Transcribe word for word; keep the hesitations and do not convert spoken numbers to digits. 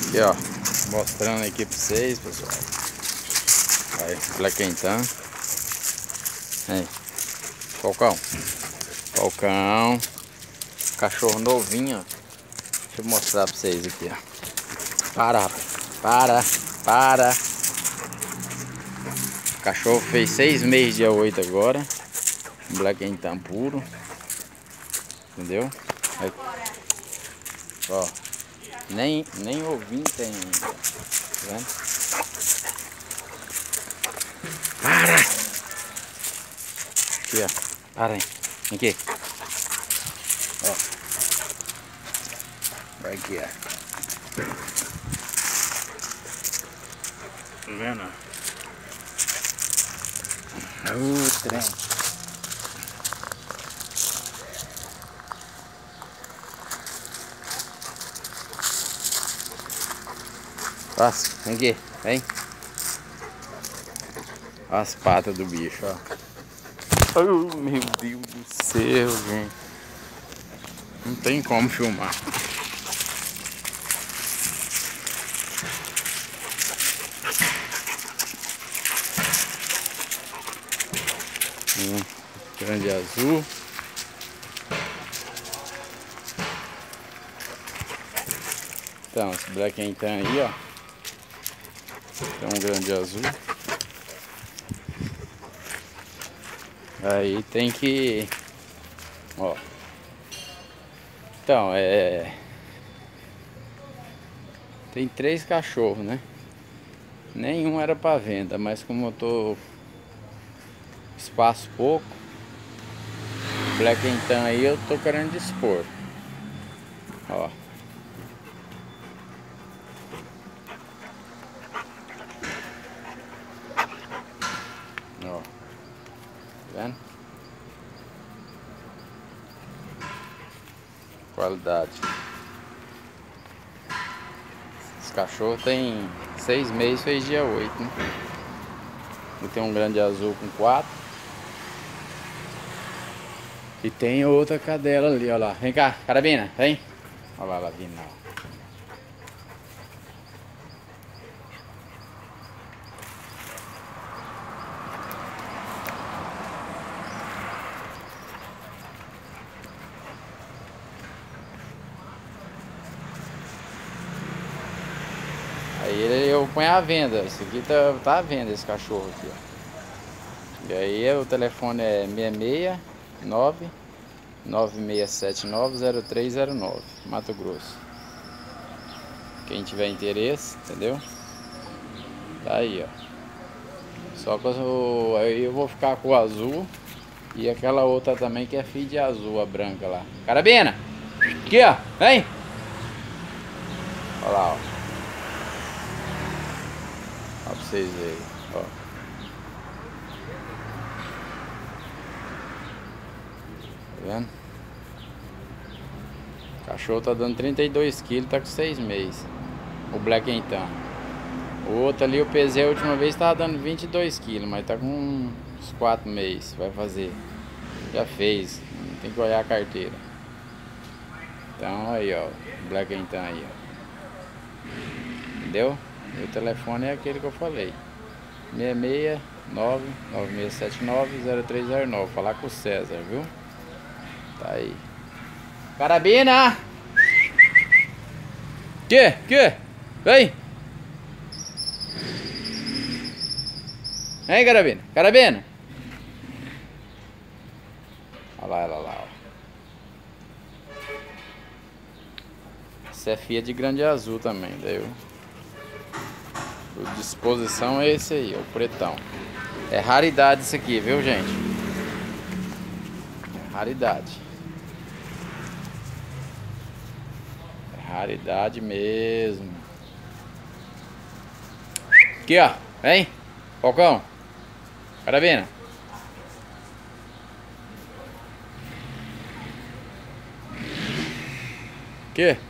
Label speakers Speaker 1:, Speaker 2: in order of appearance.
Speaker 1: Aqui, ó, mostrando aqui pra vocês, pessoal. Aí, Black and Tan. Aí, Falcão. Falcão. Cachorro novinho, ó. Deixa eu mostrar pra vocês aqui, ó. Para, rapaz. Para, para. O cachorro fez seis meses, dia oito agora. Black and Tan puro. Entendeu? Aí. Ó. Nem, nem ovinho tem ainda. Tá vendo? Para! Aqui, ó. Para aí. Vem aqui. Ó. Vai aqui, ó. Tá vendo? O trem. Nossa, vem aqui, vem. Olha as patas do bicho, ó. Oh, meu Deus do céu, gente. Não tem como filmar. Hum, grande azul. Então, esse Black and Tan aí, ó. Tem um grande azul. Aí tem que... Ó. Então, é... Tem três cachorros, né? Nenhum era pra venda, mas como eu tô... Espaço pouco. Black and Tan aí eu tô querendo dispor. Ó. Ó. Tá vendo? Qualidade. Esse cachorro tem seis meses, fez dia oito, né? E tem um grande azul com quatro. E tem outra cadela ali, ó lá. Vem cá, carabina, vem. Olha lá, ela vindo lá. Aí eu ponho à venda. Esse aqui tá, tá à venda, esse cachorro aqui, ó. E aí o telefone é seis seis nove, nove seis sete nove, zero três zero nove, Mato Grosso. Quem tiver interesse, entendeu? Tá aí, ó. Só que eu, aí eu vou ficar com o azul. E aquela outra também que é filha de azul, a branca lá. Carabina! Aqui, ó, vem! Olha lá, ó. Olha pra vocês verem, ó. Tá vendo? O cachorro tá dando trinta e dois quilos, tá com seis meses. O Black and Tan. O outro ali eu pesei a última vez, tava dando vinte e dois quilos, mas tá com uns quatro meses. Vai fazer. Já fez. Não tem que olhar a carteira. Então aí, ó. Black and Tan aí, ó. Entendeu? Meu telefone é aquele que eu falei. seis seis nove, nove seis sete nove, zero três zero nove. Falar com o César, viu? Tá aí. Carabina! Que? Que? Vem! Vem, carabina! Carabina! Olha lá, ela lá, ó. Essa é filha de grande azul também, daí o disposição é esse aí, o pretão. É raridade isso aqui, viu, gente? É raridade. É raridade mesmo. Aqui, ó. Vem. Falcão. Carabina. Que?